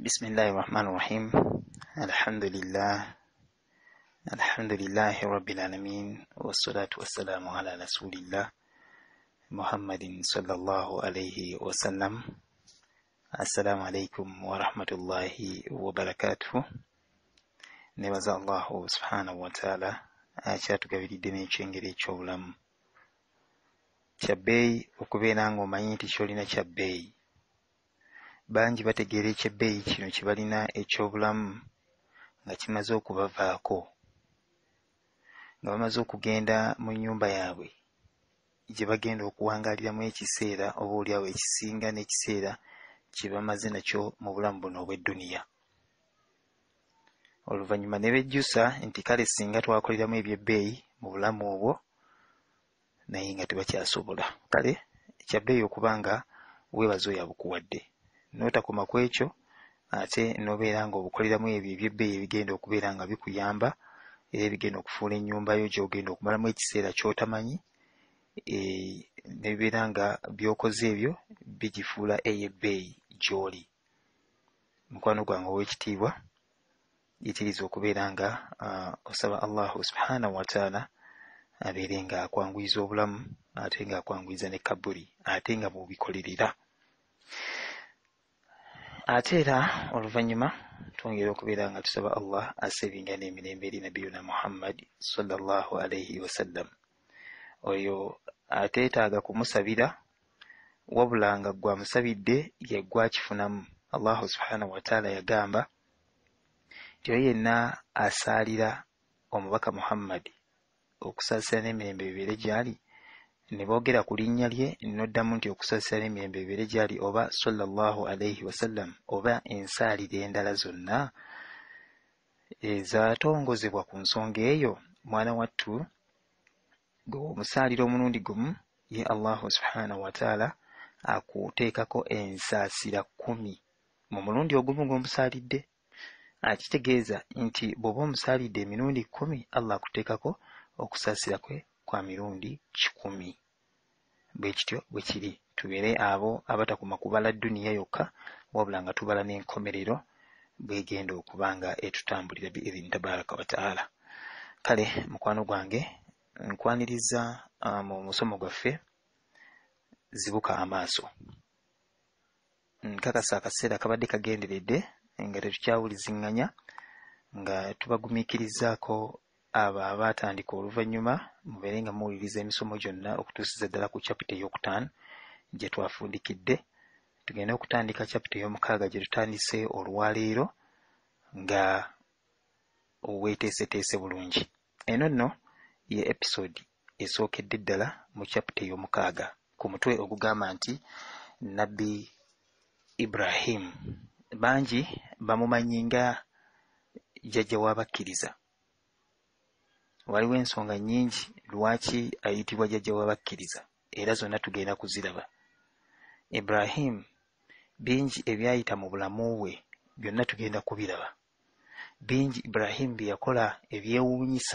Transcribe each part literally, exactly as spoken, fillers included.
بسم الله الرحمن الرحيم الحمد لله الحمد لله رب العالمين والصلاة والسلام على رسول الله محمد صلى الله عليه وسلم. السلام عليكم ورحمة الله وبركاته. nebaza Allah subhanahu wa ta'ala akyatugabiridde n'ekyengeri eky'obulamu kya bbeeyi okubeera ng'omanyi nti ky'olina kya bbeeyi. Bangi bategeera ekyebbeeyi kino kye balina eky'obulamu nga kimaze okubavaako, nga bamaze okugenda mu nnyumba yaabwe gye bagenda okuwangaaliramu ekiseera oba oliawo ekisinga n'ekiseera kye bamaze nakyo mu bulamu buno obw'edduniya. Oluvannyuma ne bejjusa nti kale singa twakoleramu ebyebbeeyi mu bulamu obwo naye nga tebakyasobola. Kale ekyabbeeyi okuba nga weebaza oyo abukuwadde, n'otakoma ku ekyo ate n'obeera ng'obukoleramu ebyo ebyebbeeyi ebigenda okubeera nga bikuyamba era ebigenda okufuula ennyumba yo gy'ogenda okumalamu ekiseera ky'otamanyi, nebibeera nga by'okoze ebyo bigifuula ey'ebbeeyi gy'oli. Mukwano gwange ow'ekitiibwa, yitiriza okubeera nga osaba Allahu subhanahu wa ta'ala abeere nga akwanguyiriza obulamu ate nga akwanguyiriza ne kabuli ate nga bw'obikolerera. Ate era oluvannyuma twongera okubeera nga tusaba Allah asebinga n'emirembe eri nabiyuna Muhammad sallallahu alayhi wasallam. Oyo ateetaaga kumusabira wabula nga gwamusabidde ye gwakifunamu. Allahu subhanahu wa ta'ala yagamba nti oyo yenna asaalira omubaka Muhammad okusaasira n'emirembe bibeere gy'ali, ne boogera ku linnya lye n'oddamu nti okusaasira n'emirembe bibeere gy'ali oba sallallahu alayhi wasallam oba ensaalira endala zonna ezaatongozebwa ku nsonga eyo, mwana wattu gwe omusaalira omulundi gumu ye Allahu subhanahu wa ta'ala akuteekako ensaasira kkumi mu mulundi ogumu ng'omusaalidde. Akitegeeza nti bw'oba omusaalidde emirundi kkumi Allah akuteekako okusaasira kwe kwa mirundi kikumi. Bwe kityo bwe kiri. Tubeere abo abatakoma kubala dduniya yokka wabula nga tubala n'enkomerero bwegenda okuba nga etutambulira bi'idhini tabaraka wa ta'ala. Kale mukwano gwange nkwaniriza mu musomo gwaffe zibuka amaaso. Nkakasa akaseera kabadde kagenderedde nga tetukyawulizinganya nga tubagumiikirizaako abo abaatandika oluvannyuma mubeere nga muwuliriza emisomo gyonna okutuusiza ddala ku chapita ey'okutaano gye twafundikidde. Tugenda okutandika chapita ey'omukaaga gye tutandise olwaleero nga weeteeseteese bulungi. Eno nno ye episode esookedde ddala mu chapita ey'omukaaga ku mutwe ogugamba nti Nabbi Ibrahim. Bangi bamumanyi nga jjajja w'abakkiriza. Waliwo ensonga nnyingi lwaki ayitibwa jjajja w'abakkiriza era zonna tugenda kuziraba. Ibrahim bingi ebyayita mu bulamu bwe byonna tugenda kubiraba. Bingi Ibrahim bye yakola ebyewuunyisa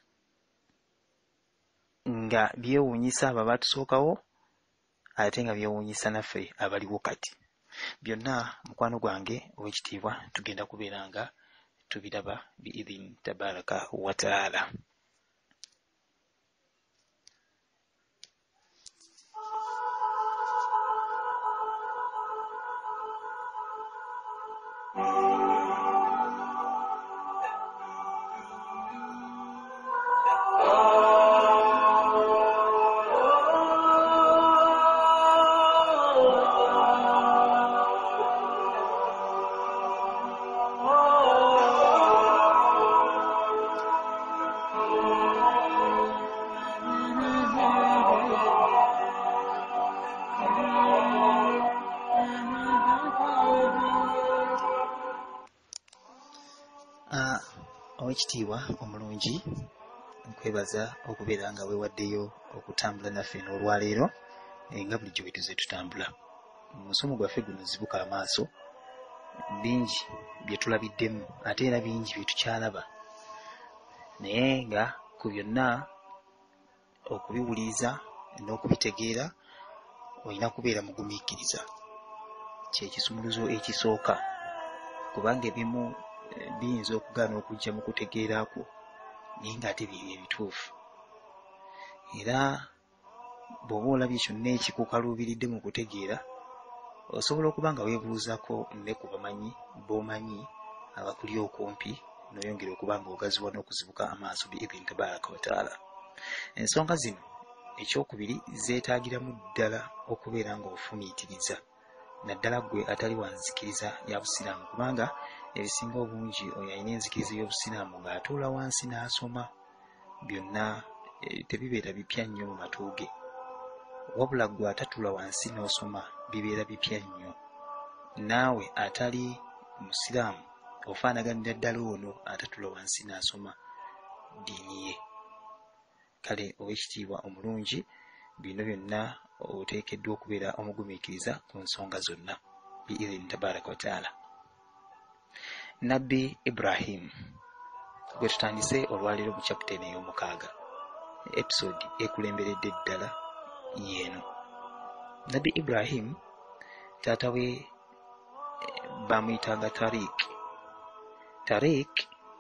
nga byewuunyisa abo abaatusookawo ate nga byewuunyisa naffe abaliwo kati. Byonna mukwano gwange ow'ekitiibwa tugenda kubeera nga tubiraba bi'idhini tabaraka wa ta'ala. Owekitiibwa omulungi, nkwebaza okubeera nga weewaddeyo okutambula naffe n'olwaleero nga bulijjo bwe tuze tutambula. Musomo gwaffe guno zibuka amaaso, bingi bye tulabiddemu ate era bingi bye tukyalaba, naye nga ku byonna okubiwuliza n'okubitegeera olina kubeera mugumiikiriza. Kye kisumuluzo ekisooka kubanga ebimu biyinza okugaana okujja mu kutegeera kwo naye ng'ate biri ebituufu. Era bw'oba olabye kyonna ekikukaluubiridde mu kutegeera, osobola okuba nga weebuuzako ne ku bamanyi b'omanyi abakuli okumpi, n'oyongera okuba nga ogaziwa n'okuzibuka amaaso biidhini tabaaraka wa taala. Ensonga zino ekyokubiri zeetaagiramu ddala okubeera ng'ofumiitiriza, naddala ggwe atali wa nzikiriza ya busiraamu, kubanga ebisinga obungi oyo alina enzikiriza y'obusiraamu ng'atuula wansi n'asoma, byonna tebibeera bipya nnyo mu matu ge. Wabula ggwe atatuula wansi n'osoma bibeera bipya nnyo. Naawe atali musiraamu ofaanaganira ddala ono atatuula wansi n'asoma ddiini ye. Kale ow'ekitiibwa omulungi, bino byonna oteekeddwa okubeera omugumiikiriza ku nsonga zonna biidhini tabaaraka wa taala. Nabbi Ibrahim gwe tutandise olwaleero mu chapter ey'omukaaga, episode ekulemberedde ddala yeeno. Nabbi Ibrahim taata we bamuyitanga Tariq. Tariq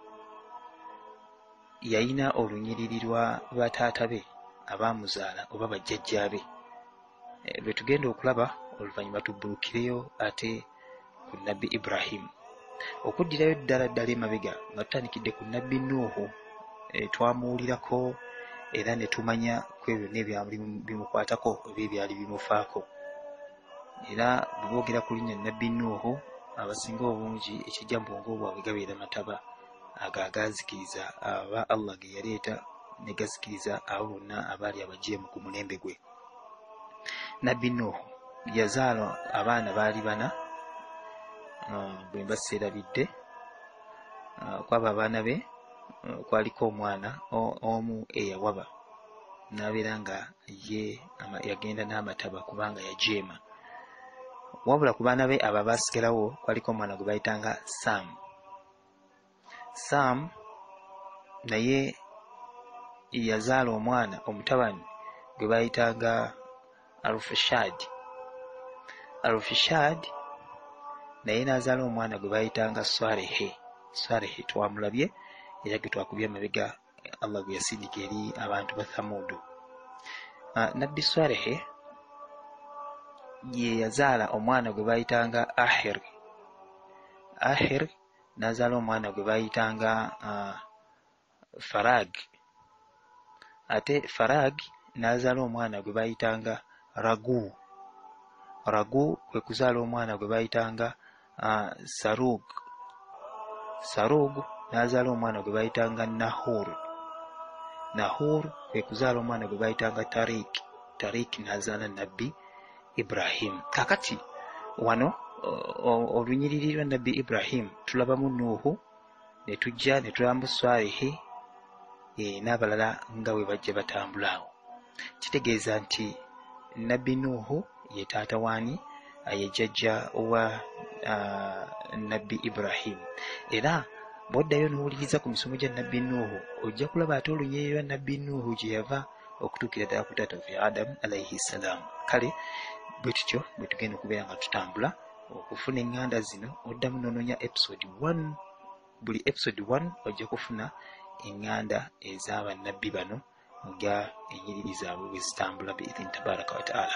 yayina olunyiriri lwa bataata be abaamuzaala oba bajjajja be. E, bwe tugenda okulaba oluvannyuma tubbulukireyo ate ku Nabbi Ibrahim. Okuddirayo ddala ddala emabega nga tutandikidde ku Nabbi Nuuhu, e, twamuwulirako era ne tumanya ku ebyo n'ebyali bimukwatako oba ebyali bimufaako. Era bwe boogera ku linnya Nabbi Nuuhu, abasinga obungi ekijja mu bwongo bwabwe gabeera mataba ago agaazikiriza aba Allah ge yaleeta ne gazikiriza abo bonna abaali abajeemu ku mulembe gwe. Nabbi Nuuhu yazaala abaana baali bana, uh, bwe mbaseerabidde. Uh, kwaba abaana be uh, kwaliko omwana omu eyawaba n'abeera nga ye yagenda n'amataba kubanga yajeema. Wabula ku baana be abo abaasigalawo kwaliko omwana gwe bayitanga Sam. Sam naye yazaala omwana omutabani gwe bayitanga Arufashad. Arufashad naye n'azaala omwana gwe bayitanga Swalehe. Swalehe twamulabye era ge twakubye amabega Allah gwe yasindika eri abantu ba Thamudu. Uh, Nabbi Swalehe ye yazaala omwana gwe bayitanga Ahir. Ahir n'azaala omwana gwe bayitanga uh, Farag. Ate Farag n'azaala omwana gwe bayitanga Ragu. Ragu kwe kuzaala omwana gwe bayitanga uh, Sarug. Sarug n'azaala omwana gwe bayitanga Nahur. Nahur kwe kuzaala omwana gwe bayitanga Tariq. Tariq n'azaala Nabbi Ibrahim. Kakati wano olunyiriri lwa Nabbi Ibrahim tulabamu Nuuhu, ne tujja ne tulambu Swalihi, e, n'abalala nga bwe bajja batambula awo. Kitegeeza nti Nabbi Nuuhu ye taata waani, ye jjajja wa uh, Nabbi Ibrahim. Era bw'oddayo n'owuliriza ku misomo gya Nabbi Nuuhu ojja kulaba ate olunyiriri lwa Nabbi Nuuhu gye yava okutuukira ddala ku taata waffe Adam alayhi salaam. Kale bwe tutyo bwe tugenda okubeera nga tutambula okufuna eŋŋanda zino. Oddamu n'onoonya episode one. Buli episode one ojja kufuna eŋŋanda ez'abannabbi bano nga ennyiriri zaabwe bwe zitambula biidhini tabaaraka wa taala.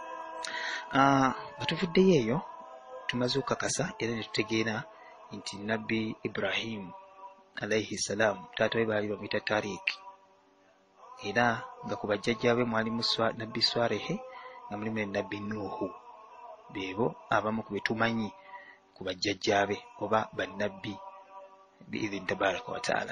Uh, batuvuddeyo eyo tumaze okukakasa era ne tutegeera nti Nabbi Ibrahim alayhi salaam taata we baali bamuyita Tariq, era nga ku bajjajja be mwalimu Nabbi Swalehe nga mulimu ne Nabbi Nuuhu. Beebo abamu ku betumanyi ku bajjajja be oba bannabbi biidhini tabaaraka wa taala.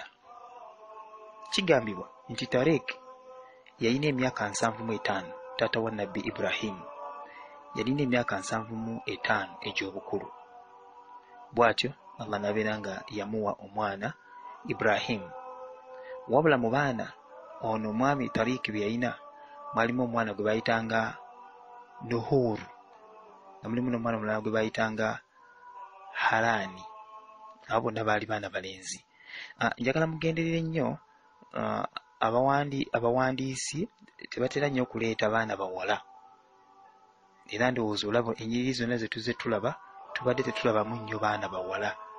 Kigambibwa nti Tariq yalina emyaka nsanvu mu etaano. Taata wa Nabbi Ibrahim yalina emyaka nsanvu mu etaano egy'obukulu. Bw'atyo Allah n'abeera nga yamuwa omwana Ibrahim. Wabula mu baana ono omwami Tariq bye yalina mwalimu omwana gwe bayitanga Nuhur, nga mulimu n'omwana omulala gwe bayitanga Harani. Abo bonna baali baana balenzi. Uh, njagala mugenderere nnyo, uh, abawandi abawandiisi tebatera nnyo okuleeta baana bawala. Era ndowooza olaba ennyiriri zonna ze tuze tulaba tubadde tetulabamu nnyo baana bawala.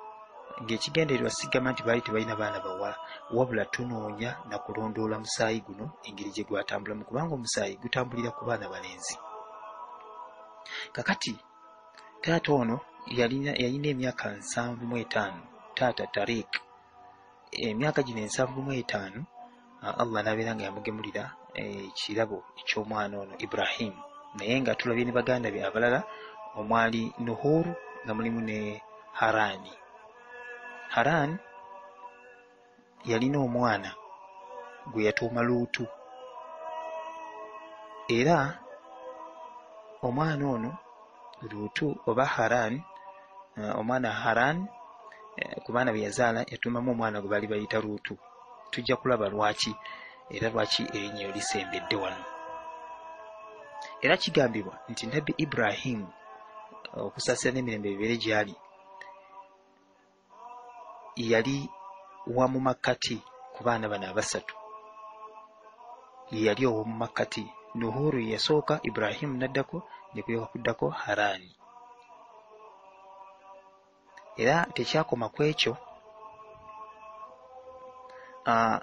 ng'ekigendererwa sigamba nti baali tebalina baana bawala, wabula tunoonya na kulondoola musaayi guno engeri gye gwatambulamu, kubanga omusaayi gutambulira ku baana balenzi. Kakati taata ono yalina yalina emyaka nsanvu mu etaano, taata Tariq. Emyaka gino ensanvu mu etaano Allah n'abeera nga yamugemulira ekirabo eky'omwana ono Ibrahim, naye nga tulabye ne baganda be abalala omwali Nuhur nga mulimu ne Harani. Haran yalina omwana gwe yatuuma Luutu, era omwana ono Luutu oba Haran, omwana Haran ku baana be yazaala yatuumamu omwana gwe baali bayita Luutu. Tujja kulaba lwaki era lwaki erinnya lisembedde wano. Era kigambibwa nti Nabbi Ibrahim okusaasira n'emirembe bibeere gy'ali yali wamu makkati ku baana bano abasatu, yali owamu makkati. Nuhuru yasooka, Ibrahim naddako, ne kulyoka kuddako Harani. Era tekyakoma ku ekyo, uh,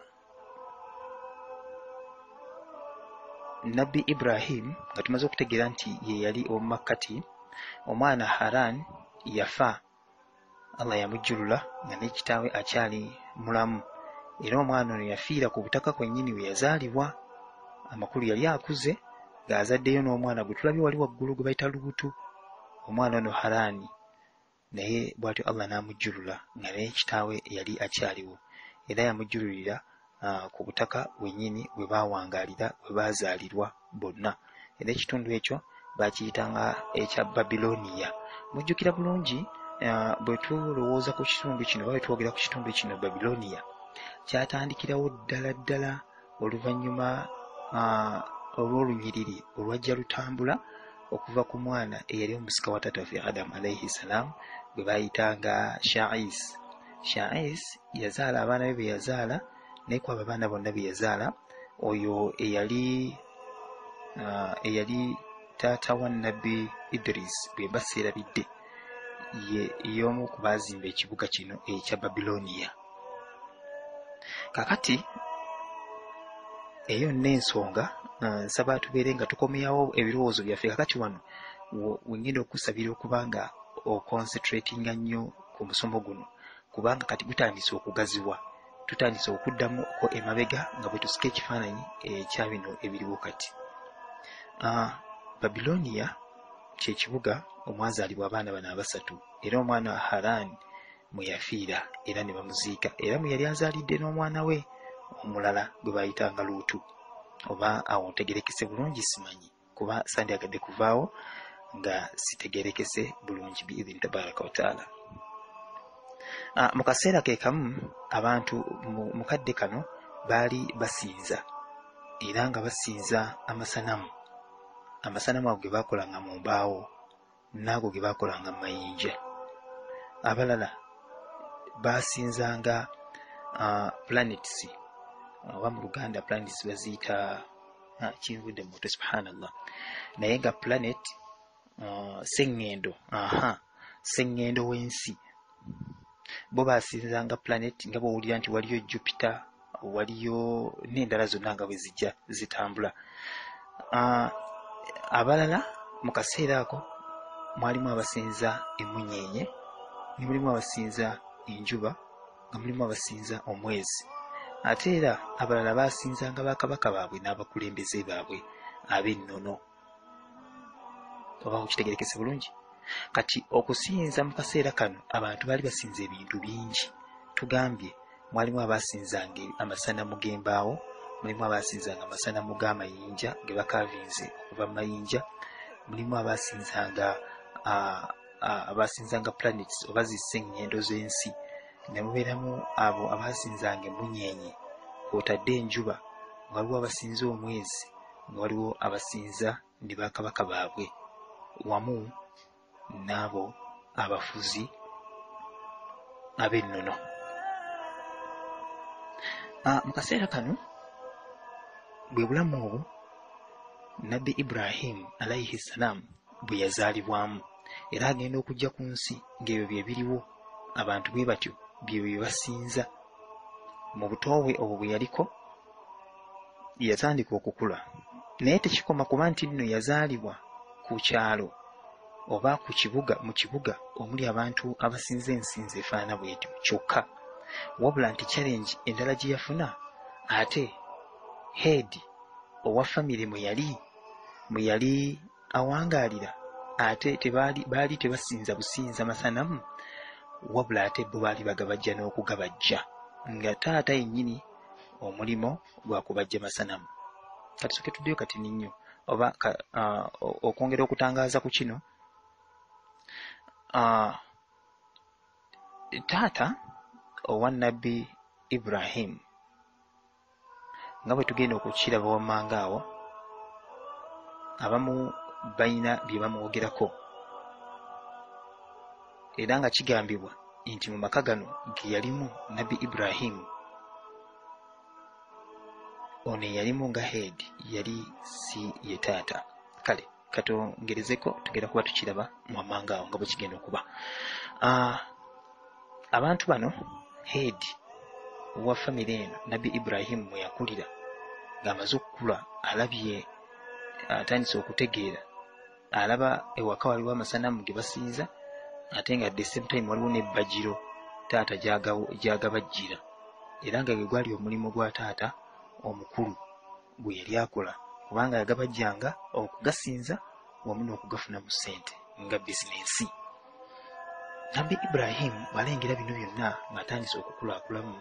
Nabbi Ibrahim nga tumaze okutegeera nti ye yali owamu makkati, omwana Haran yafa, Allah yamujjulula nga ne kitaawe akyali mulamu, era omwana ono yafiira ku butaka kwennyini we yazaalibwa. Amakulu yali akuze ng'azaddeyo n'omwana gwe tulabye wali waggulu gwe bayita Luutu, omwana ono Harani, naye bw'atyo Allah n'amujjulula nga ne kitaawe yali akyaliwo, era yamujjululira uh, ku butaka wennyini we baawangaalira we baazaalirwa bonna. Era ekitundu ekyo bakiyitanga ekya Babiloniya. Mujjukira bulungi uh, bwe tulowooza ku kitundu kino, bwe twogera ku kitundu kino Babiloniya, kyatandikirawo ddala ddala oluvannyuma uh, olw'olunyiriri olwajja lutambula okuva ku mwana eyali omusika wa taata waffe Adamu alayhi salaam gwe baayitanga Sha'is. Sha'is yazaala abaana be be yazaala, naye kwabo abaana bonna be yazaala, oyo eyali uh, eyali taata wa Nabbi Idris bwe baseerabidde, ye y'omu ku baazimba ekibuga kino ekya Babiloniya. Kakati eyo n'ensonga uh, nsaba tubeere nga tukomyawo ebirowoozo byaffe. Kakati wano wengenda okusabira okubanga oconcentratinga nnyo ku musomo guno, kubanga kati gutandise okugaziwa, tutandise okuddamu ko emabega nga bwe tusika ekifaananyi ekya bino ebiriwo kati. Uh, Babiloniya kye kibuga omwazaalibwa abaana bano abasatu, era omwana wa Haran mwe yafiira era ne bamuziika, era mwe yali azaalidde n'omwana we omulala gwe baayitanga Luutu. Oba awo ntegerekese bulungi simanyi, kuba sandyagadde kuvaawo nga sitegerekese bulungi biidhini tabaraka wa taala. Uh, mu kaseera ke kamu abantu mu kadde kano baali basinza, era nga basinza amasanamu. Amasanamu ago ge baakolanga mu mbaawo naago ge baakolanga mu mayinja. Abalala baasinzanga uh, planets, oba mu Luganda planets baziyita uh, kinvudde mu moto subhanallah, naye nga planet uh, seŋŋendo, aha seŋŋendo w'ensi, bo baasinzanga planet nga bw'owulira nti waliyo Jupiter, waliyo n'endala zonna nga bwe zijja zitambula. Uh, abalala mu kaseera ako mwalimu abasinza emunyeenye, ne mulimu abasinza enjuba, nga mulimu abasinza omwezi. Ate era abalala baasinzanga bakabaka baabwe n'abakulembeze baabwe ab'ennono. Oba okitegerekese bulungi. Kati okusinza mu kaseera kano abantu baali basinza ebintu bingi. Tugambye mwalimu abasinzanga amasanamu g'embaawo, mulimu abasinzanga amasanamu g'amayinja ge bakaavinze okuva mu mayinja, mulimu abasinzanga uh, uh, abasinzanga planets oba ziseŋŋendo z'ensi, ne mubeeramu abo abasinzanga emunyeenye, kw'otadde enjuba, waliwo abasinza omwezi, waliwo abasinza ne bakabaka baabwe, wamu n'abo abafuzi ab'ennono. Uh, mu kaseera kano bwe bulamu obwo Nabbi Ibrahim alayhi salaam bwe yazaalibwamu, era agenda okujja ku nsi ng'ebyo bye biriwo abantu bwe batyo bye bye basinza. Mu buto bwe obwo bwe yaliko yatandika okukula, naye tekikoma kuba nti nno yazaalibwa ku kyalo oba ku kibuga mu kibuga omuli abantu abasinza ensinzi efaanana bw'etyo kyokka, wabula nti challenge endala gye yafuna ate head owa famire mwe yali mwe yali awangaalira ate tebaali baali tebasinza businza masanamu, wabula ate bo baali bagabajja n'okugabajja nga taata yennyini omulimo gwa kubajja masanamu. Kati soke tuddeyo kati ninnyo oba uh, okwongera okutangaaza ku kino, uh, taata owa Nabbi Ibrahim nga bwe tugenda okukiraba wammanga awo, abamu balina bye bamwogerako era nga kigambibwa nti mu maka gano ge yalimu Nabbi Ibrahim ono yalimu nga head yali si ye taata. Kale katongerezeko tugenda kuba tukiraba mu wammanga awo nga bwe kigenda okuba. Uh, abantu bano head wa famire eno Nabbi Ibrahim mwe yakulira ng'amaze okukula, alabye atandise okutegeera, alaba ewaka waliwo amasanamu ge basinza ate nga at the same time waliwo n'ebbagiro taata gyagabajjira, era nga gwe gwali omulimu gwa taata omukulu gwe yali akola, kubanga yagabajjanga okugasinza wamu n'okugafunamu ssente nga bizinensi. Nabbi Ibrahim walengera bino byonna ng'atandise okukulakulamu,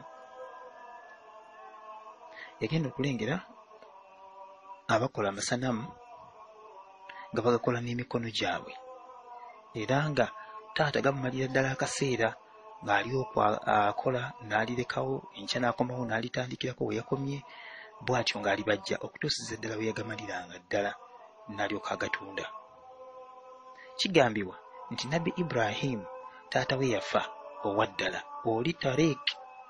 yagenda okulengera abakola amasanamu nga bagakola n'emikono gyabwe, era nga taata gamumalira ddala akaseera ng'ali okwakola n'alirekawo, enkya n'akomawo n'alitandikirako we yakomye, bw'atyo ng'alibajja okutuusiza ddala we yagamaliranga ddala n'alyoka agatunda. Kigambibwa nti Nabbi Ibrahim taata we yafa owa ddala oli Tariq,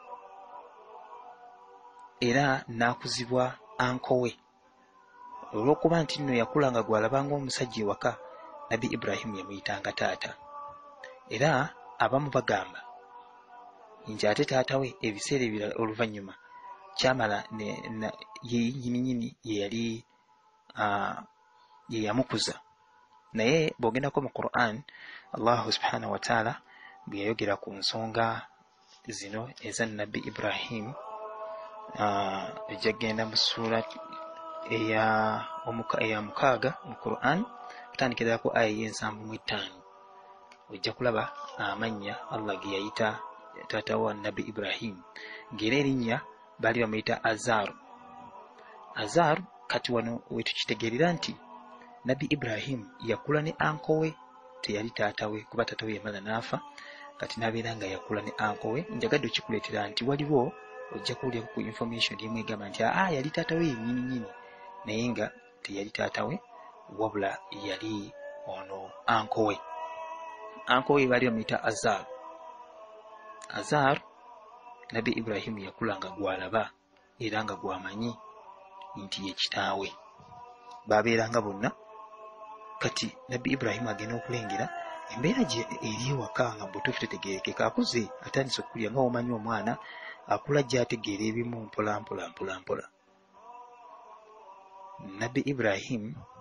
era n'akuzibwa anko we. Olw'okuba nti nno yakula nga gw'alabanga omusajja ewaka, Nabbi Ibrahim yamuyitanga taata, era abamu bagamba nti ate taata we ebiseera ebirala oluvannyuma kyamala ye nnyininyini ye yali uh, ye yamukuza. Naye bw'ogendako mu Quran, Allahu subhanahu wa ta'ala bwe yayogera ku nsonga zino eza Nabbi Ibrahim, uh, ejjagenda mu ssuula eya omuka eya mukaaga mu Quran kutandikira ku aya y'ensanvu mu ttaano, ojja kulaba amannya Allah ge yayita taata wa Nabbi Ibrahim, ng'era erinnya baali bamuyita Azar. Azar kati wano wetukitegeerera nti Nabbi Ibrahim yakula ne anko we, teyali taata we, kuba taata we yamala n'afa, kati n'abeera nga yakula ne anko we. Njagadde okikuleetera nti waliwo ojja kuwulira ku information emu egamba nti ah yali taata we yennyini nnyini, naye nga teyali taata we wabula yali ono anko we. Anko we baali bamuyita Azar. Azar Nabbi Ibrahim yakula nga gwalaba era nga gwamanyi nti ye kitaawe, babeeranga bonna. Kati Nabbi Ibrahim agenda okulengera embeera gye eri ewaka nga butuufu tetegeerekeka, akuze atandise okukulya nga omanyi omwana akula gye ategeera ebimu mpola mpola mpola mpola. Nabbi Ibrahim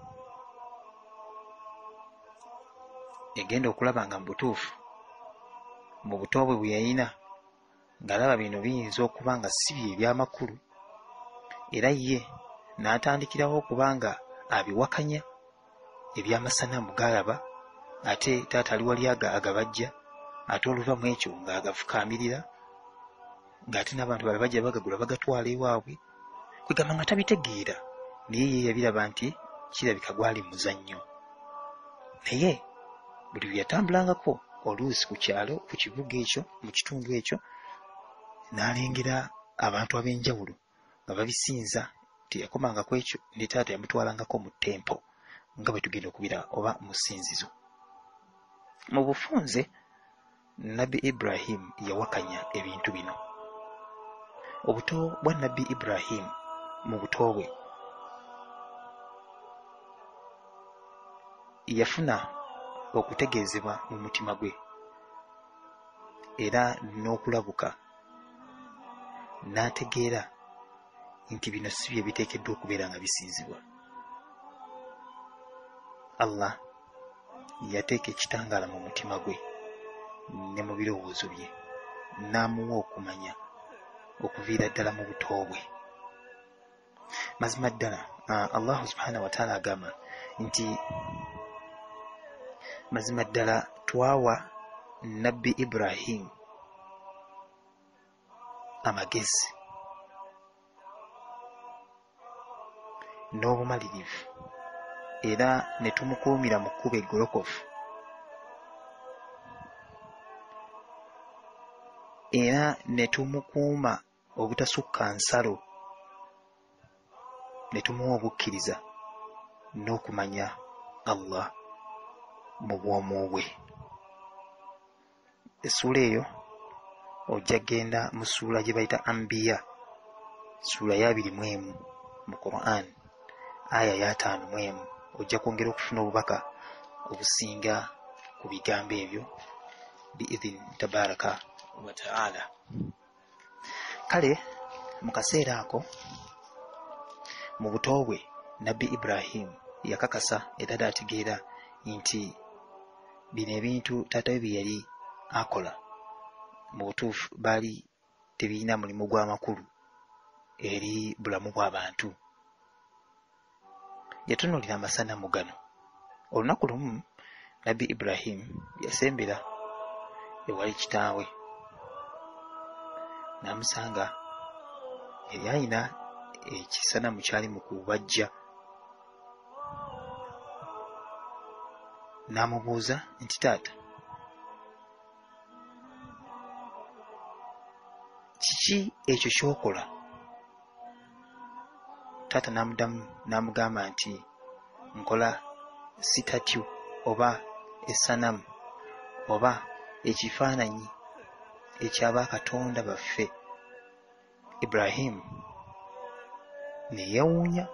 egenda okulaba nga mu butuufu mu buto bwe bwe yalina ng'alaba bino biyinza okuba nga si bye ebyamakulu, era ye n'atandikirawo okuba nga abiwakanya ebyamasanamu g'alaba, ate taata ali wali agabajja, ate oluvamu ekyo ng'agafukaamirira, ng'ate n'abantu bala bajja bagagula bagatwala ewaabwe, kwegamba nga tabitegeera, naye ye yabiraba nti kirabika gwali muzannyo. Naye buli bwe yatambulangako oluusi ku kyalo, ku kibuga ekyo, mu kitundu ekyo, n'alengera abantu ab'enjawulo nga babisinza. Teyakomanga ku ekyo, ne taata yamutwalangako mu ttempo nga bwe tugenda okubira oba mu ssinzizo. Mu bufunze Nabbi Ibrahim yawakanya ebintu bino. Obuto bwa Nabbi Ibrahim mu buto bwe yafuna okutegeezebwa mu mutima gwe era n'okulabuka n'ategeera nti bino si bye biteekeddwa okubeera nga bisinzibwa. Allah yateeka ekitangaala mu mutima gwe ne mu birowoozo bye, n'amuwa okumanya okuviira ddala mu buto bwe. Mazima ddala Allahu subhanahu wa ta'ala agamba nti mazima ddala twawa Nabbi Ibrahim amagezi n'obumalirivu era ne tumukuumira mu kkubo eggolokofu, era ne tumukuuma obutasukka nsalo, ne tumuwa obukkiriza n'okumanya Allah mu bwomu bwe. Essuula eyo ojja genda mu ssuula gye bayita Anbiya, ssuula ya abiri mu emu mu Quran, aya ya ataano mu emu, ojja kwongera okufuna obubaka obusinga ku bigambo ebyo biidhin tabaraka wa ta'ala. Kale mu kaseera ako mu buto bwe Nabbi Ibrahim yakakasa era n'ategeera nti bino ebintu taata we bye yali akola mu butuufu baali tebirina mulimu gw'amakulu eri bulamu bw'abantu. Yatunuulira amasanamu gano. Olunaku lumu Nabbi Ibrahim yasembera ewali kitaawe, n'amusanga yali alina ekisanamu kyali mu kubajja. N'amubuuza nti, taata, kiki ekyo ky'okola? Taata n'amuddamu n'amugamba nti, nkola sitatyu oba essanamu oba ekifaananyi eky'abakatonda baffe. Ibrahim ne yeewuunya,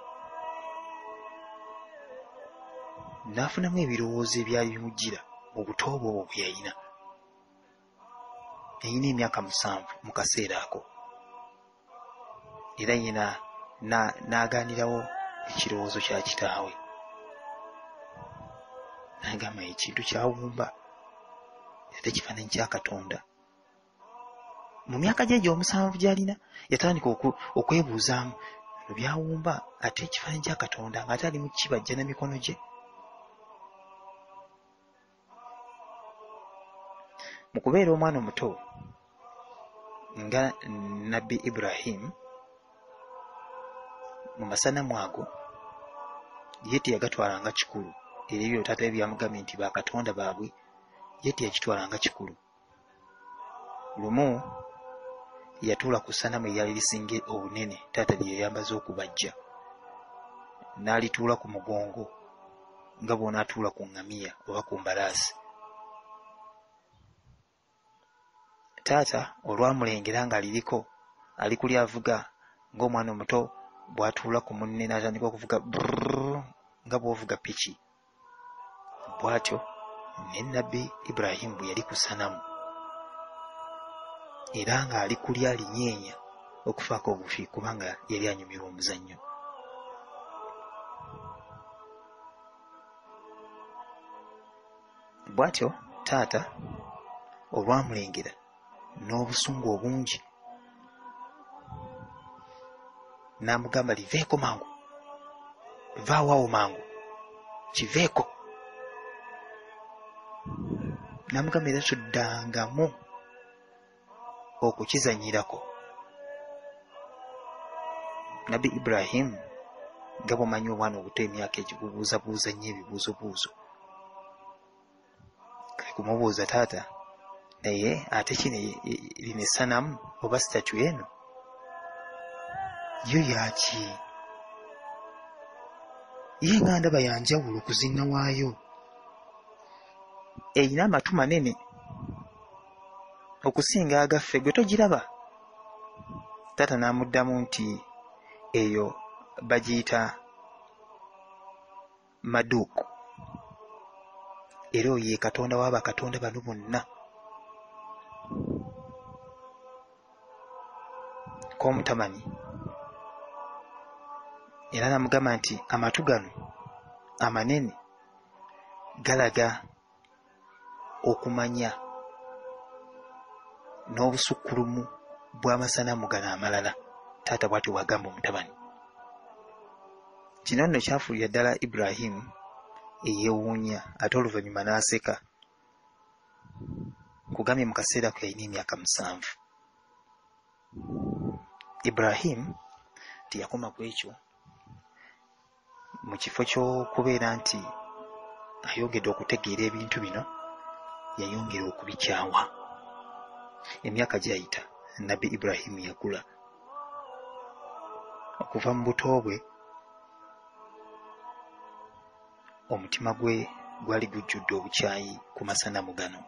n'afunamu ebirowoozo ebyali bimujjira mu buto bwe obwo bwe yalina. Yalina emyaka musanvu mu kaseera ako, era yina n'agaanirawo ekirowoozo kya kitaawe. N'agamba ekintu kyawumba ate ekifaananyi kya Katonda. Mu myaka gye egy'omusanvu gy'alina yatandika okwebuuzaamu bino byawumba ate ekifaananyi kya Katonda ng'ate ali mu kibajja na mikono gye. Mu kubeera omwana omuto nga Nabbi Ibrahim, mu masanamu ago ye teyagatwalanga kikulu, era ebyo taata we byamugambye nti bakatonda baabwe ye teyakitwalanga kikulu. Lumu yatuula ku ssanamu eryali lisinga obunene taata lye yayambaza okubajja, n'alituula ku mugongo nga bw'onaatuula ku ŋŋamiya oba ku mbalaasi. Taata olwamulengera ng'aliriko ali kuli avuga ng'omwana omuto bw'atuula ku munne n'atandika okuvuga brrrr nga bw'ovuga piki, bw'atyo ne Nabbi Ibrahim bwe yali ku ssanamu, era ng'ali kuli alinyeenya okufaako obufi kubanga yali anyumirwa omuzannyo. Bw'atyo taata olwamulengera n'obusungu obungi n'amugamba, liveeko mangu, vaawo awo mangu, kiveeko. N'amugamba era toddangamu okukizanyirako. Nabbi Ibrahim nga bw'omanyi omwana obuto emyaka egikubuuzabuuza nnyo ebibuuzobuuzo, kale kumubuuza, taata, naye ate kino lino essanamu oba sitatu eno yo yaki? Ye nga ndaba yanjawulo kuzinna waayo, erina amatu manene okusinga agaffe, gwe togiraba? Taata n'amuddamu nti eyo bagiyita maduuku, era oyo ye katonda w'abakatonda bano bonna. k'omutamani era namugamba nti amatu gano amanene galaga okumanya n'obusukkulumu bw'amasanamu gano amalala. Taata bw'atyo bw'agamba omutabani. Kino nno kyafuulira ddala Ibrahimu eyeewuunya, ate oluvannyuma n'aseka. Kugambye mu kaseera kwe yalina emyaka musanvu. Ibrahimu teyakoma ku ekyo. Mu kifo ky'okubeera nti ayongedde okutegeera ebintu bino, yayongera okubikyawa. Emyaka gyayita, nabbi Ibrahimu yakula. Okuva mu buto bwe omutima gwe gwali gujjudde obukyayi ku masanamu gano.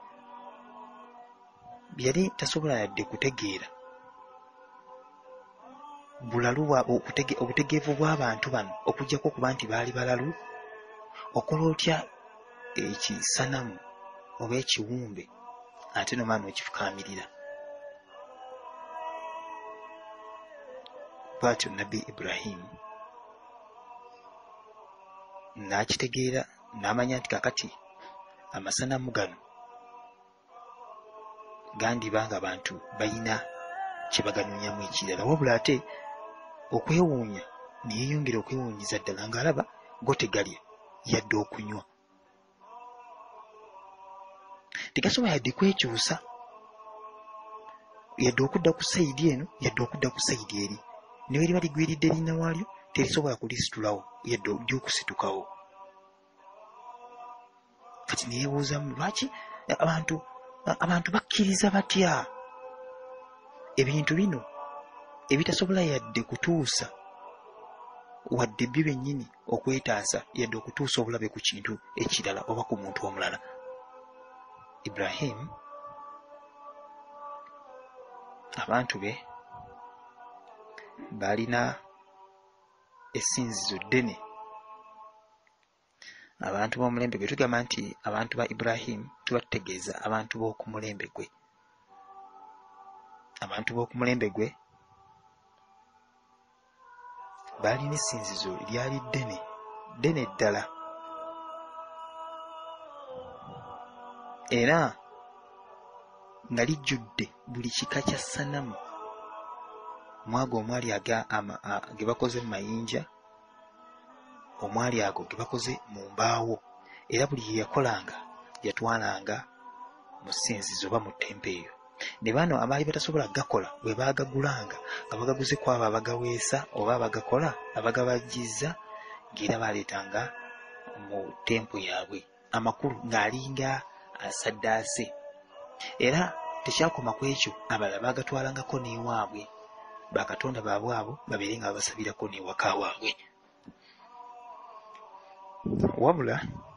Yali tasobola yadde kutegeera bulalu obutegeevu bw'abantu bano okuggyako okuba nti baali balalu. Okola otya ekisanamu oba ekiwumbe ate nomaana okifukaamirira? Bw'atyo nabbi Ibrahimu n'akitegeera, n'amanya nti kakati amasanamu gano gandiba nga abantu balina kye baganunyamu ekirala. Wabula ate okwewuunya ne yeeyongera okwewuunyiza ddala ng'alaba go tegalya yadde okunywa. Tegasobola yadde kwekyusa, yadde okudda ku sayidi eno yadde okudda ku sayidi eri. Ne bwe liba ligwiridde linna waalyo terisobola kulisitulawo yadde ojja okusitukawo. Kati ne yeebuuzamu lwaki abantu abantu bakkiriza batya ebintu bino ebitasobola yadde kutuusa wadde byo bennyini okwetaasa yadde okutuusa obulabe ku kintu ekirala oba ku muntu omulala. Ibrahimu abantu be baalina essinzizo ddene. Abantu b'omulembe gwe tugamba nti abantu ba Ibrahimu tuba tutegeeza abantu b'oku mulembe gwe. Abantu b'oku mulembe gwe baalina essinzizo lyali ddene ddene ddala, era nga lijjudde buli kika kya ssanamu. Omwago omwali ge bakoze mu mayinja, omwali ago ge bakoze mu mbaawo, era buli ye yakolanga yatwalanga mu ssinzizo oba mu ttempe eyo. Ne bano abaali batasobola gakola bwe baagagulanga nga bagaguze ku abo abagaweesa oba abagakola abagabajjizza, ng'era baaleetanga mu ttempo yaabwe amakulu ng'alinga asaddaase. Era tekyakoma ku ekyo, abalala baagatwalangako n'ewaabwe, bakatonda baabwe abo babeere nga babasabirako n'ewaka waabwe. Wabula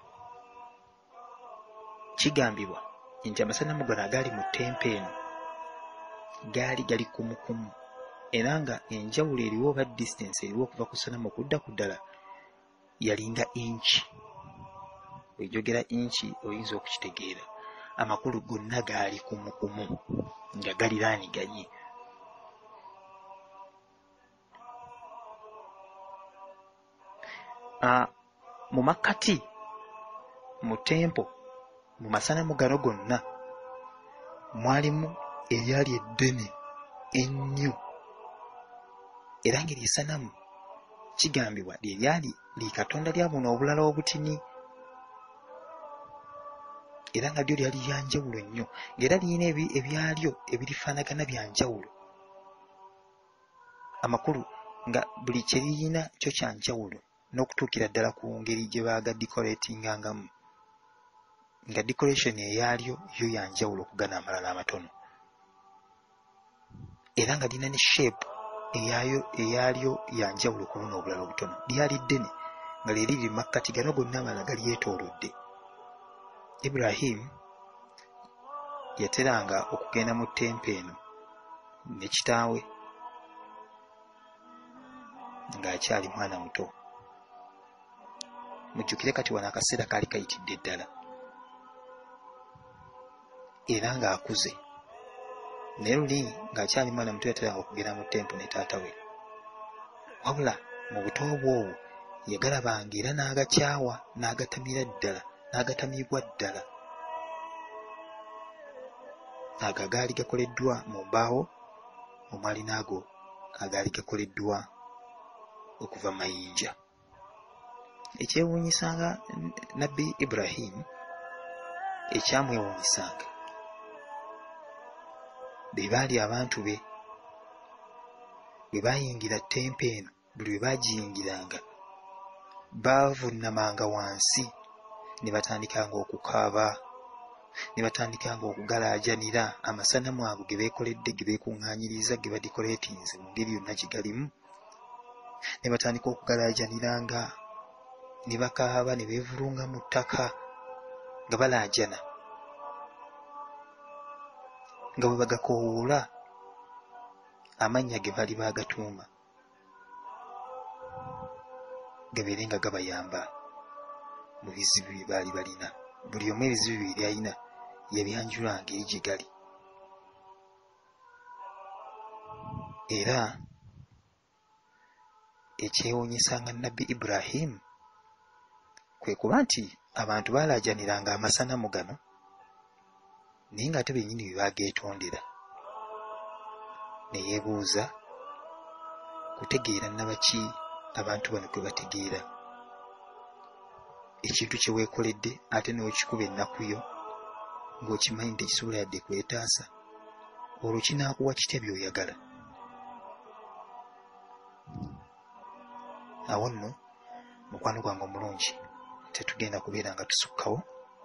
kigambibwa nti amasanamu gano agaali mu ttempe eno gaali gali kumukumu, era nga enjawulo eriwo oba distance eriwo okuva ku ssanamu okudda ku ddala yalinga inchi. Bw'ejogera inchi oyinza okukitegeera. Amakulu gonna gaali kumukumu nga galiraaniganye. Uh, mu makkati mu tempo mu masanamu gano gonna mwalimu eryali eddene ennyo, era ng'eryo essanamu kigambibwa lye lyali likatonda lya buno obulala obutini, era nga lyo lyali lya njawulo nnyo, ng'era lirina ebyalyo ebirifaanagana bya njawulo. Amakulu nga buli kye lirina kyo kya njawulo, n'okutuukira ddala ku ngeri gye baaga decoratingangamu, nga decoration eyalyo yo ya njawulo okugana amalala amatono, era nga lirina ne shape eyayo eyalyo ya njawulo ku luno obulala obutono. Lyali ddene nga lye liri mu makkati gano gonna amalala galyetoolodde. Ibrahimu yateranga okugenda mu ttempe eno ne kitaawe ng'akyali mwana muto. Mujjukire kati wano akaseera kaali kayitidde ddala, era ng'akuze. naye luli ng'akyali mwana muto yateranga okugenda mu tempo ne taata we, wabula mu buto bw'obwo yagalabanga era n'agakyawa n'agatamira ddala n'agatamibwa ddala. Ago agaali gakoleddwa mu mbaawo omwali n'ago agaali gakoleddwa okuva mayinja. Ekyewuunyisanga Nabbi Ibrahim, ekyamwewuunyisanga be baali abantu be bwe baayingira ttempe eno, buli bwe baagiyingiranga baavunnamanga wansi ne batandikanga okukaaba, ne batandikanga okugalaajanira amasanamu ago ge beekoledde, ge beekuŋŋaanyiriza, ge badikoleetinze mu ngeri yonna gye galimu. Ne batandika okugalaajaniranga, ne bakaaba, ne beevulunga mu ttaka nga balaajana, nga bwe bagakoowoola amannya ge baali baagatuuma gabeere nga gabayamba mu bizibu bye baali balina. Buli omu ebizibu bye byali alina yabyanjulanga eri gye gali. Era ekyewuunyisanga Nabbi Ibrahim kwe kuba nti abantu baalaajaniranga amasanamu gano naye ng'ate bennyini bye baageetondera. Ne yeebuuza kutegeera nabaki abantu bano kwe bategeera ekintu kye weekoledde ate n'okikuba ennaku yo ng'okimanyi nti ekisobola yadde kwetaasa, olwo kinaakuwa kitya by'oyagala? Awo nno mukwano gwange omulungi tetugenda kubeera nga tusukkawo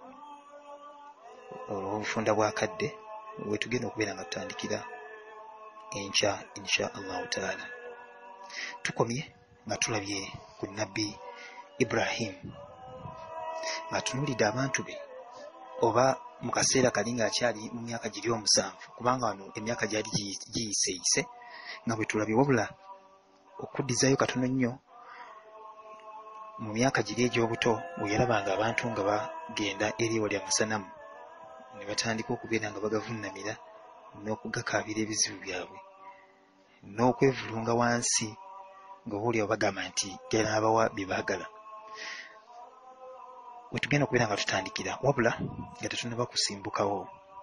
olw'obufunda bw'akadde we tugenda okubeera nga tutandikira enkya insha allahu taala. Tukomye nga tulabye ku Nabbi Ibrahim ng'atunuulidde abantu be, oba mu kaseera kali ng'akyali mu myaka giri omusanvu, kubanga wano emyaka gyali giyiseyise nga bwe tulabye, wabula okuddizaayo katono nnyo mu myaka giri egy'obuto bwe yalabanga abantu nga bagenda eri ewali amasanamu ne batandika okubeera nga bagavunnamira n'okugakaabira ebizibu byabwe n'okwevulunga wansi nga obaolyawo bagamba nti ganaabawa bye baagala. We tugenda okubeera nga tutandikira, wabula nga tetunaba kusimbukawo,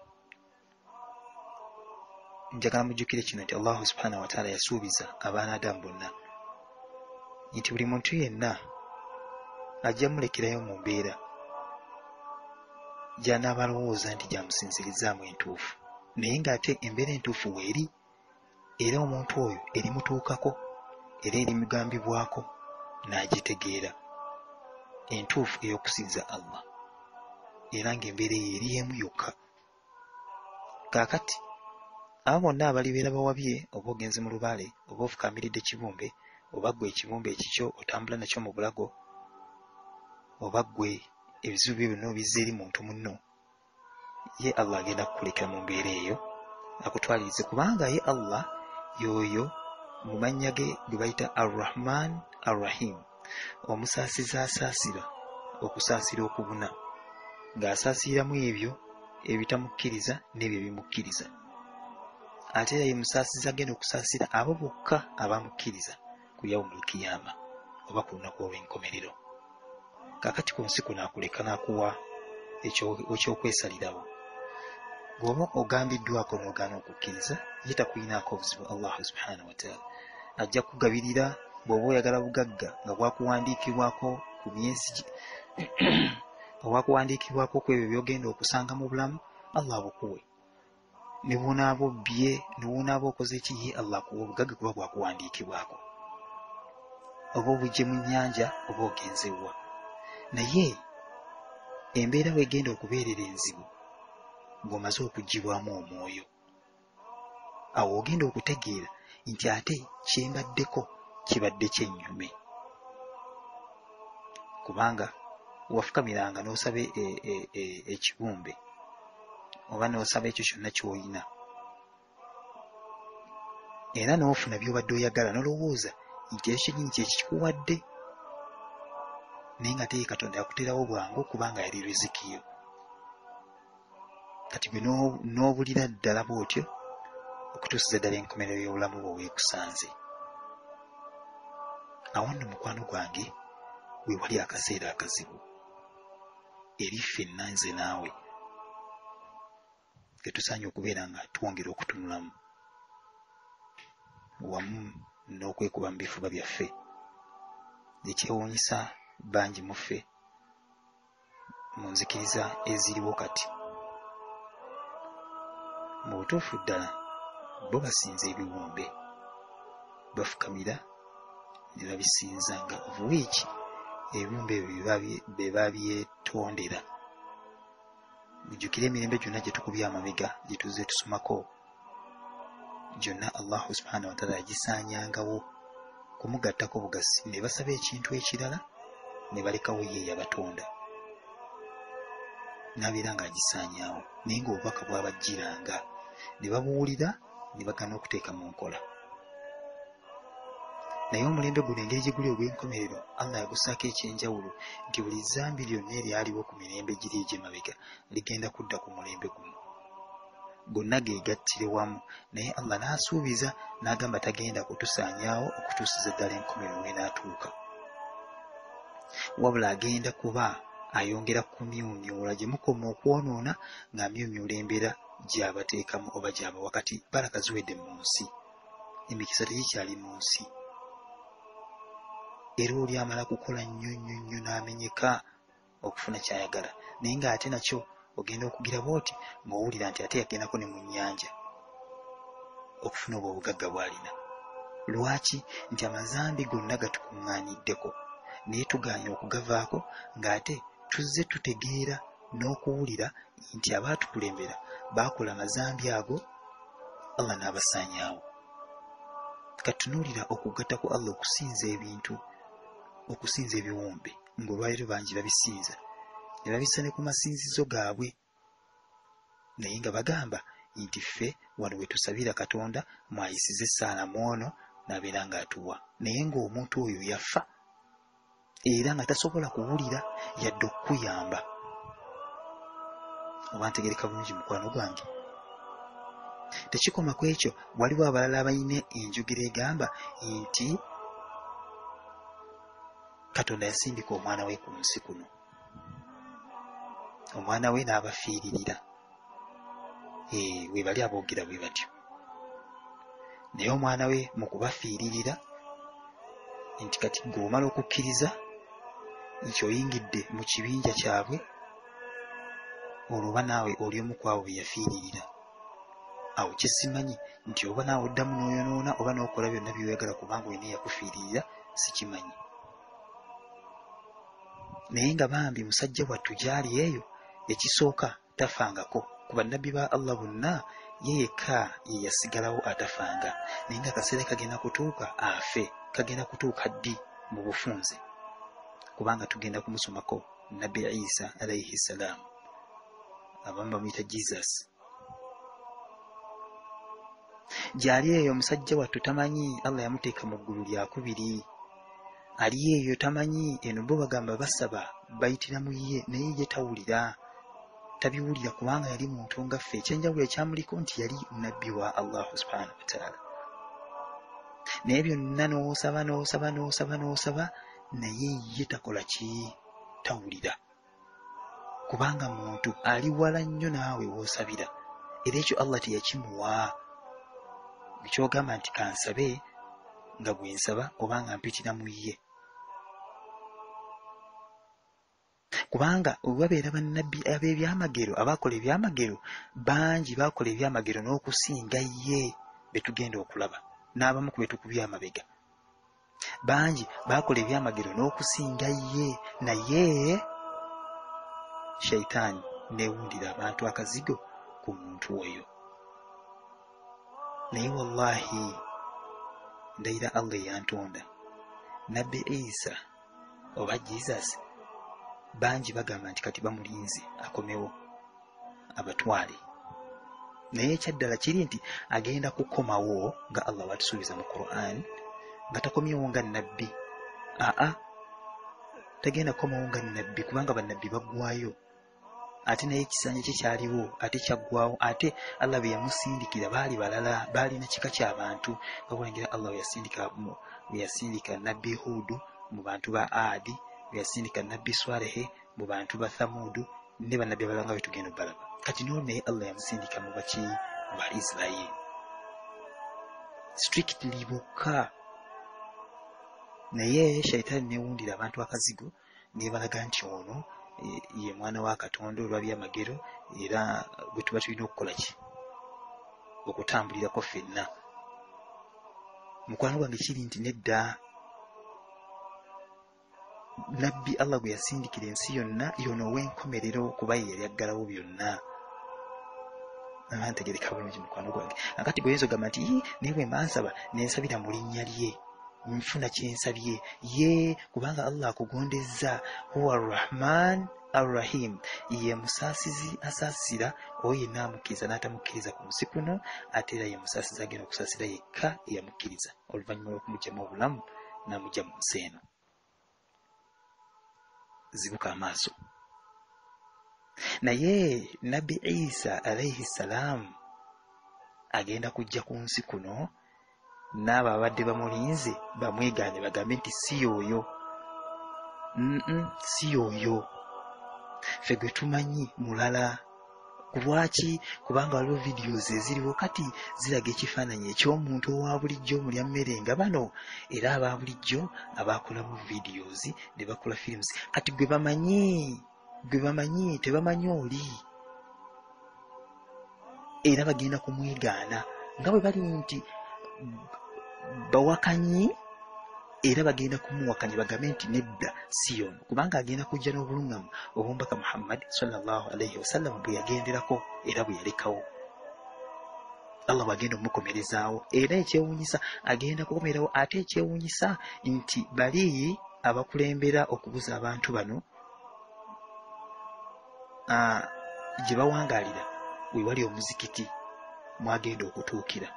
njagala mujjukire kino nti Allahu subhanahu wa taala yasuubiza abaana Adamu bonna nti buli muntu yenna ajja mulekerayo mu mbeera gy'anaaba alowooza nti gyamusinzirizaamu entuufu, naye ng'ate embeera entuufu weeri era omuntu oyo erimutuukako era erimugambibwako n'agitegeera entuufu ey'okusinza Allah, era ng'embeera eyo eri emu yokka. Kaakati abo bonna abalibeera bawabye, oba ogenze mu lubaale, oba ofukaamiridde ekibumbe, oba ggwe ekibumbe ekikyo otambula nakyo mu bulago, oba ggwe ebizibu bye byonna obizza eri muntu munno, ye Allah agenda kukulekera mu mbeera eyo akutwalirize, kubanga ye Allah y'oyo mu mannya ge ge bayita Ar-Rahman Ar-Rahim, omusaasiza asaasira, okusaasira okubuna, ng'asaasiramu ebyo ebitamukkiriza n'ebyo ebimukkiriza. Ate era ye musaasiza agenda okusaasira abo bokka abamukkiriza ku yawmul kiyama, oba ku lunaku olw'enkomerero. Kaakati ku nsi kuno akuleka n'akuwa ekyokwesalirawo. Bw'oba ogambiddwako n'ogaana okukkiriza, ye takuyinaako obuzibu. Allahu subhanahu wa taala ajja kugabirira. Bw'oba oyagala bugagga nga bwakuwandiikibwako ku myezi obwakuwandiikibwako ku ebyo by'ogenda okusanga mu bulamu, Allah bukuwe. Ne bw'onaaba obbye, ne bw'onaaba okoze eki, ye Allah akuwa obugagga kuba bwakuwandiikibwako. Oba obujje mu nnyanja oba ogenzewa, naye embeera weegenda okubeerera enzibu ng'omaze okuggibwamu omwoyo, awo ogenda okutegeera nti ate kyembaddeko kibadde kyennyume, kubanga wafukamiranga n'osaba ekibumbe oba n'osaba ekyo kyonna ky'olina, era n'ofuna by'obadde oyagala n'olowooza nti ekyo kyennyini kye kikuwadde, naye nga te Katonda yakuterawo bwangu kubanga yali riziki yo. Kati gwe n'obulira ddala bw'otyo okutuusiza ddala enkomerero y'obulamu bwo weekusanze. Awo nno mukwano gwange we wali akaseera akazibu eri ffenna nze naawe ge tusaanye okubeera nga twongera okutunulamu wamu n'okwekuba mu bifuba byaffe. Ekyewuunyisa bangi mu ffe mu nzikiriza eziriwo kati mu butuufu ddala bo basinza ebiwumbe, bafukamira ne babisinza nga obuwiiki ebiwumbe ebyo be babyetondera. Mujjukire emirembe gyonna gye tukubye amabega gye tuzze tusomako, gyonna Allahu subhanahu wa taala yagisaanyangawo kumugattako bugasi, ne basaba ekintu ekirala ne balekawo ye yabatonda n'abeera ng'agisaanyaawo, naye ng'obubaka bwabajjiranga ne babuwulira ne bagana okuteeka mu nkola. Naye omulembe guno engeri gye guli ogw'enkomerero Allah yagusaako ekyenjawulo nti buli zambi lyonna eryaliwo ku mirembe giri egy'emabega ligenda kudda ku mulembe guno, gonna geegattire wamu. Naye Allah n'asuubiza n'agamba tagenda kutusaanyaawo okutuusiza ddala enkomerero w'enaatuuka, wabula agenda kuba ayongera kumyumyula gye mukoma okwonoona ng'amyumyula embeera gy'abateekamu oba gy'aba wakati. Baraka ziwedde mu nsi, emikisa tegikyali mu nsi. Era oli amala kukola nnyo nnyo nnyo n'amenyeka okufuna ky'ayagala, naye ng'ate nakyo ogenda okugira bw'oti ng'owulira nti ate yagendako ne mu nnyanja okufuna obwo obugagga bw'alina. Lwaki? Nti amazambi gonna gatukuŋŋaaniddeko naye tugaanye okugavaako ng'ate tuzze tutegeera n'okuwulira nti abaatukulembera baakola amazambi ago Allah n'abasaanyaawo. Katunuulira okugatta ku Allah okusinza ebintu, okusinza ebiwumbe, ng'olwaleero bangi babisinza ne babissa ne ku masinzizo gaabwe, naye nga bagamba nti ffe wano we tusabira Katonda mwayisize essaala mwono n'abeera ng'atuwa, naye ng'omuntu oyo yafa era nga tasobola kuwulira yadde okukuyamba. Oba ntegereka bulungi mukwano gwange? Tekikoma ku ekyo, waliwo abalala abalina enjogera egamba nti Katonda yasindika omwana we ku nsi kuno, omwana we n'abafiiririra. We bali aboogera bwe batyo, naye omwana we mu kubafiiririra nti kati ng'omala okukkiriza nti oyingidde mu kibinja kyabwe, olwo oba naawe oli omu ku abo be yafiiririra. Awo kye simanyi nti oba naawe oddamu n'oyonoona oba n'okola byonna by'oyagala kubanga olina eyakufiiririra, sikimanyi. Naye nga bambi musajja wattu gy'ali eyo, ekisooka tafangako. Ku bannabbi ba Allah bonna ye yekka ye yasigalawo atafanga, naye nga akaseera kagenda kutuuka afe. Kagenda kutuuka ddi? Mu bufunze, kubanga tugenda kumusomako Nabbi Isa alayhi salaam, abamu bamuyita Jesus. Gy'ali eyo omusajja wattu tamanyi Allah yamuteeka mu ggulu lyakubiri, ali eyo tamanyi. Eno bo bagamba basaba bayitira mu ye, naye ye tawulira, tabiwulira kubanga yali muntu nga ffe. Ekyenjawulo ekyamuliko nti yali nabbi wa Allah subhanahu wa ta'ala. Naye byonna n'osaba n'osaba n'osaba n'osaba, naye ye takola ki? Tawulira, kubanga muntu ali wala nnyo naawe w'osabira, era ekyo Allah teyakimuwa. Ekyogamba nti kansabe nga gwe nsaba oba nga mpitira mu ye, kubanga wabeera bannabbi ab'ebyamagero abaakola ebyamagero bangi, baakola ebyamagero n'okusinga ye be tugenda okulaba, n'abamu ku be tukubye amabega bangi baakola ebyamagero n'okusinga ye, naye Shayitaani neewundira abantu akazigo ku muntu oyo. Naye wallahi ndayira Allah yantonda, Nabbi Isa oba Jesus bangi bagamba nti kati bamulinze akomewo abatwale, naye ekyaddala kiri nti agenda kukomawo nga Allah bw'atusuubiza mu Quran, nga takomyewo nga nabbi. Aa, tagenda kukomawo nga nabbi kubanga bannabbi baggwayo. ate naye ekisanja kye kyaliwo ate kyaggwawo, ate Allah bwe yamusindikira baali balala, baalina kika ky'abantu nga bulengera Allah bwe yasindika bwe yasindika nabbi Hudu mu bantu ba Adi, bwe yasindika nabbi Swalehe mu bantu ba Thamudu ne bannabbi abalala nga bwe tugenda balaba. Kati n'olwo naye Allah yamusindika mu baki mu ba Isirayiri strictly bokka. Naye shayitaani newundira abantu akazigo nebalaga nti ono ye mwana wa Katonda olwabyamagero era bwe tuba tulina okukola ki okutambulirako ffenna. Mukwano gwange kiri nti nedda, nabbi Allah gwe yasindikira ensi yonna yono ow'enkomerero kuba ye yali aggalawo byonna. Ntegereka bulungi mukwano gwange. Akati bwe yinza ogamba nti naye bwe mbansaba nensabira mu linnya lye nfuna kyensabye ye, kubanga Allah akugondezza. Huwa Ar-Rahman Ar-Rahim, ye musaasizi asaasira oyo yenna amukkiriza n'atamukkiriza ku nsi kuno, ate era ye musaasizi agenda okusaasira yekka eyamukkiriza oluvannyuma lw'okumugyamu obulamu n'amugya mu nsi eno. Zibuka amaaso. Naye nabbi Isa alayhi salaam agenda kujja ku nsi kuno, n'abo abadde bamulinze bamwegaane bagambe nti si yoyo, si yoyo, ffe gwe tumanyi mulala. Lwaki? Kubanga waliwo videos eziriwo kati ziraga ekifaananyi eky'omuntu owa bulijjo omulya mmere nga bano, era aba bulijjo abaakolamu videos ne bakola films. Kati gwe bamanyi, gwe bamanyi tebamanyi oli, era bagenda kumwegaana nga bwe bali nti bawakanyi, era bagenda kumuwakanya bagambe nti nedda si yono, kubanga agenda kujja n'obulungamu obw'omubaka Muhammad sallallahu alayhi wasallam bwe yagenderako era bwe yalekawo. Allah bw'agenda omukomerezaawo, era ekyewuunyisa agenda kukomerawo. Ate ekyewuunyisa nti bali abakulembera okubuza abantu bano gye bawangaalira we wali omuzikiti mwagenda okutuukira,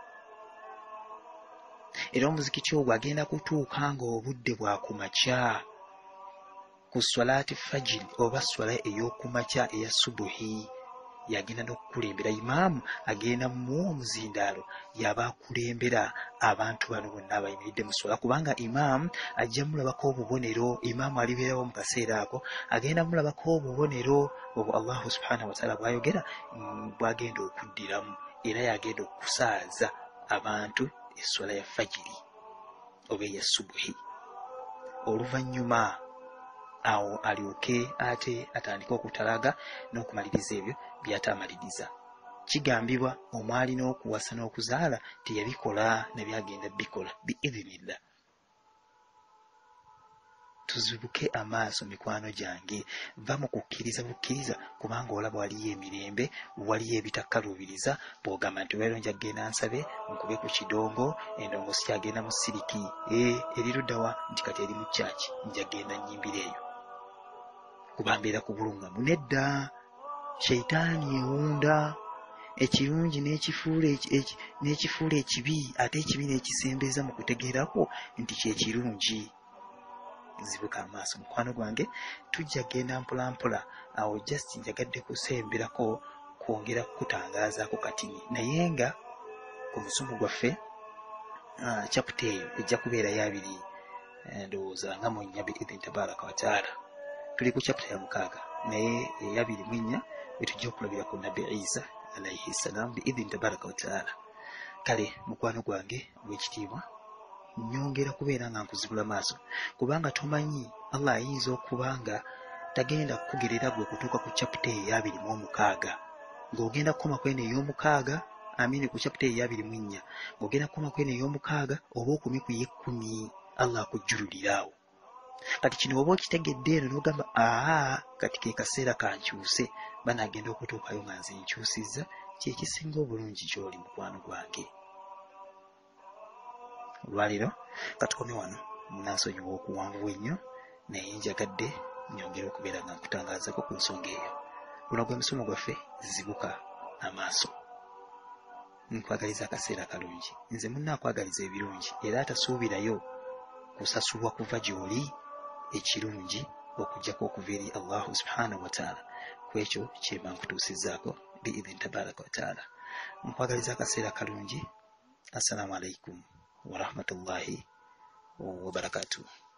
era omuzikiti ogwo agenda kutuuka nga obudde bwa kumakya ku swalaati fajiri oba swala ey'okumakya eya subuhi. Yagenda n'okukulembera, imaamu agenda mu omuzindaalo yaba akulembera abantu bano bonna abayimiridde mu swala, kubanga imaamu ajja mulabako obubonero. Imaamu alibeerawo mu kaseera ako, agenda mulabako obubonero obwo Allahu subhanahu wa ta'ala bw'ayogera bw'agenda okuddiramu, era yagenda okusaaza abantu eswala ya fajiri oba eya subuhi. Oluvannyuma awo alyoke ate atandika okutalaga n'okumaliriza ebyo by'atamaliriza. Kigambibwa omwali n'okuwasa n'okuzaala teyabikola, nabyagenda bikola biidhinillah. Tuzibuke amaaso mikwano gyange, va mu kukkiriza bukkiriza, kubanga olaba waliyo emirembe, waliyo ebitakaluubiriza. Bw'ogamba nti leero nja kgenda nsabe nkube ku kidongo, endongo sikyagenda mu siriki, ee eriruddawa nti kati eri mu kyaki, nja kgenda nnyimbira eyo kuba mbeera ku bulungamu. Nedda, sheitaani ewunda ekirungi n'ekifuula ekibi, ate ekibi n'ekisembeza mu kutegeerako nti kyekirungi. Zibuka amaaso mukwano gwange, tujja genda mpola mpola. Awo just njagadde kusemberako kwongera kukutangaazaako katini, naye nga ku musomo gwaffe chapter eyo ejja kubeera yabiri, ndowooza nga mu nnya biidhini tabaraka wa taala. Tuli ku chapter ya mukaaga, naye eyabiri mu nnya bwe okulabira ku nabbi Isa alayhi salaam biidhini tabaraka wa taala. Kale mukwano gwange w'ekitiibwa, nyongera kubeera nga nkuzibula maaso, kubanga tomanyi Allah ayinza okuba nga tagenda kukugerera gwe kutuuka ku chapter eyabiri mu omukaaga, ng'ogenda kukoma kweno ey'omukaaga, amini ku chapter eyabiri mu nnya, ng'ogenda kukoma kweno ey'omukaaga oba okumi ku y'ekkumi, Allah akujjululiraawo. Kati kino oba okitegedde eno n'ogamba aa kati ke kaseera kankyuse, banaagenda okutuukayo nga nze nkyusizza, kyekisinga obulungi gy'oli mukwano gwange. Olwaleero katukome wano, munansonyiwa okuwanvuwa ennyo, naye njagadde nyongera okubeera nga nkutangaazako ku nsonga eyo. Guno gwe musomo gwaffe Zibuka Amaaso. Nkwagaliza akaseera kalungi, nze munnaakwagaliza ebirungi, era atasuubirayo kusasulwa kuva gy'oli ekirungi okujjako okuva eri Allahu subhanahu wa ta'ala, kwekyo kyemba nkutuusizzaako biidhin tabaraka wataala. Nkwagaliza akaseera kalungi. Assalamu alaikum warahmatullahi wabarakatuh.